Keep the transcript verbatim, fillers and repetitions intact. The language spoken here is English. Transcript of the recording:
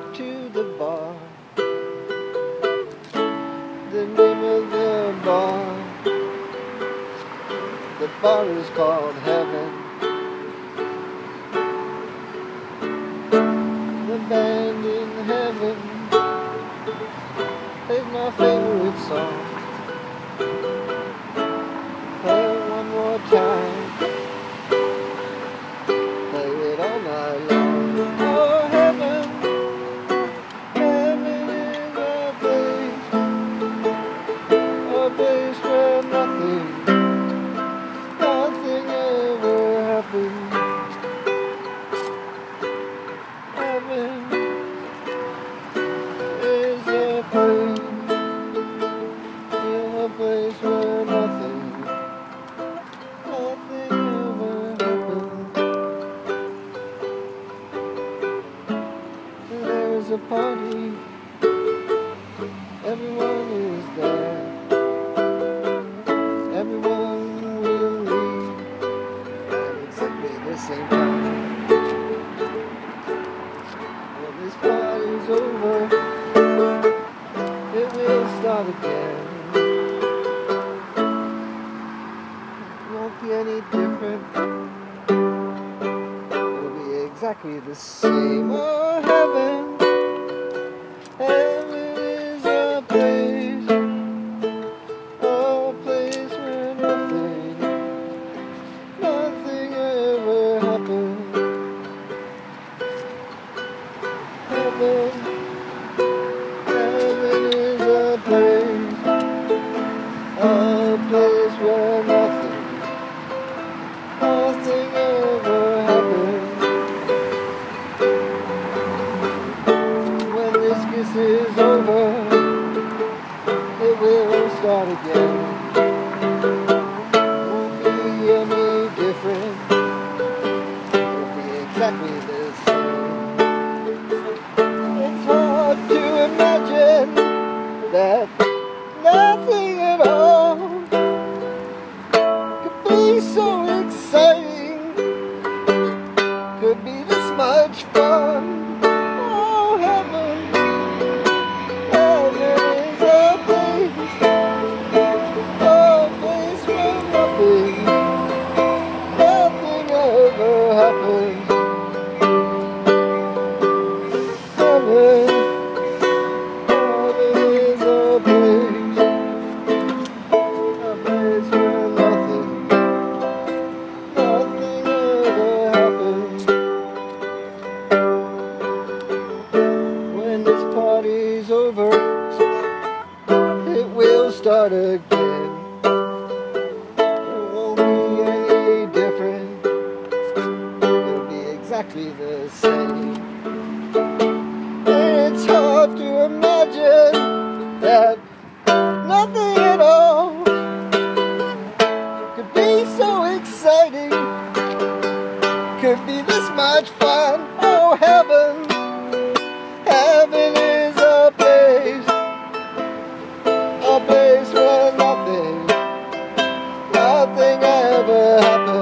to the bar. The name of the bar, the bar is called Heaven. The band in heaven plays my favorite song. Play it one more time, play it all night long. Oh, heaven, heaven is a place, a place where nothing, nothing ever happens. Heaven is a place, a place where nothing, nothing ever happens. There's a party, everyone is there, everyone will leave at exactly the same time. When this party's over, it will start again. It won't be any different, it'll be exactly the same. Oh, heaven, heaven is a place, a place where nothing, nothing ever happens. Heaven, heaven is a place, a place where nothing, nothing ever happens. When this kiss is over, it will start again. Won't be any different, it'll be exactly the same. It's hard to imagine that nothing at all could be so exciting, could be this much fun. Oh, heaven, heaven is a place, a place where nothing, nothing ever happens. Heaven, heaven is a place, a place where nothing, nothing ever happens. When this party's over, it will start again. It won't be any different, it'll be exactly the same. It's hard to imagine that nothing at all could be so exciting, could be this much fun. Oh, heaven, heaven is a place, a place where nothing, nothing ever happens.